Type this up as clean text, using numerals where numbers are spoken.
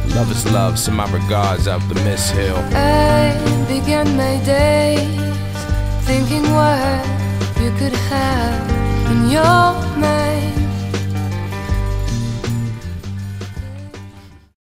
Love is love, send my regards out the Miss Hill. I began my days thinking what